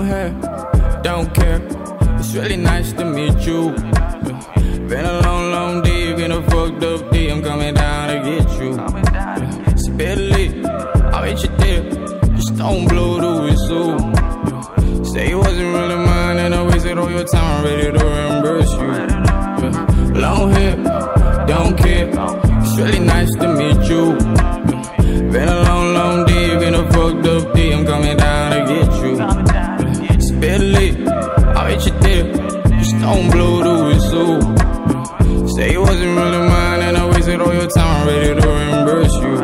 hair, don't care. It's really nice to meet you. Been a long day, been a fucked up day. I'm coming down to get you. Spit lit, I'll hit you there. Just don't blow the whistle. Say it wasn't really mine, and I wasted all your time. I'm ready to reimburse you. Long hair, don't care. It's really nice to meet you. Been a long day, been a fucked up day. I'm coming down to get you. Spit lit, I'll hit you there. Just don't blow the whistle. Say it wasn't really mine, and I wasted all your time. I'm ready to reimburse you.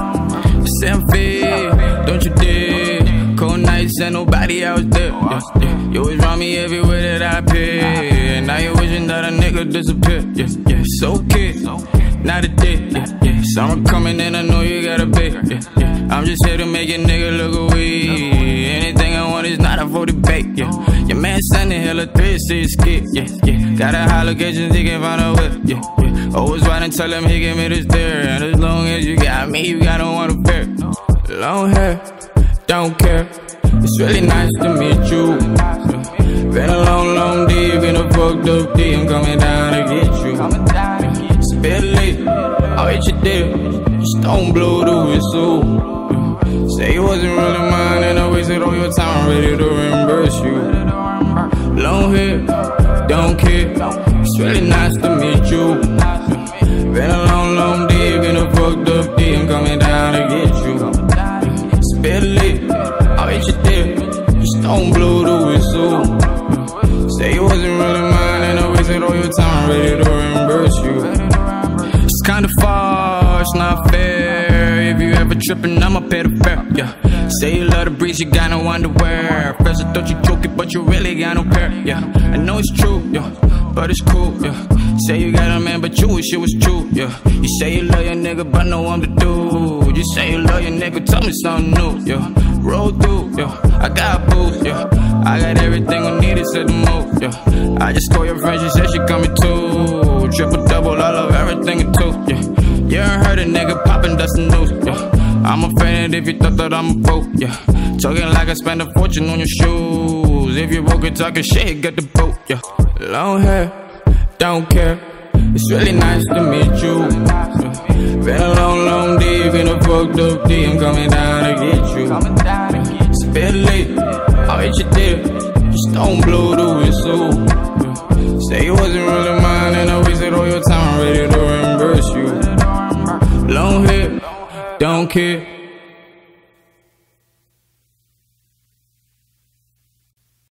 Simply, don't you dare. Cold nights and nobody else there. You always round me everywhere that I pay. And now you wishing that a nigga disappear. It's okay, not a day. Summer coming and I know you gotta pay. I'm just here to make a nigga look away. Anything I want is not a for debate. Your man sending hella threats to escape. Got a high location, he can find a whip. Always ride and tell him he give me this there. And as long as you got me, you got no one to fear. Long hair, don't care. It's really nice to meet you. Been a long day, been a fucked up day. I'm coming down to get you. Spit lit, I'll hit you there. Just don't blow the whistle. Say it wasn't really mine, and I wasted all your time. I'm ready to reimburse you. Long hair, don't care. It's really nice to meet you. Been a long day, been a fucked up day. I'm coming down to get you. Spit lit, I'll hit you there. Just don't blow the whistle. Say it wasn't really mine, and I wasted all your time. I'm ready to reimburse you. It's kinda far, it's not fair. If you ever trippin', I'ma pay the fare. Say you love the breeze, you got no underwear. First I thought you joke it, but you really got no pair. I know it's true, but it's cool. Say you got a man, but you wish it was true. You say you love your nigga, but know what to do. You say you love your nigga, tell me something new. Roll through, I got booze. I got everything I needed to the move. I just call your friend, she said she coming too. Triple double, I love everything too. You ain't heard a nigga poppin', that's the news. I'm offended if you thought that I'm a fool. Talking like I spent a fortune on your shoes. If you woke and talking shit, get the boat. Long hair, don't care. It's really nice to meet you. Been a long day, been a fucked up day. I'm coming down to get you. Spit lit, I'll hit you there. Just don't blow the whistle. Say it wasn't really mine, and I wasted all your time. I'm ready to reimburse you. Long hair, don't care.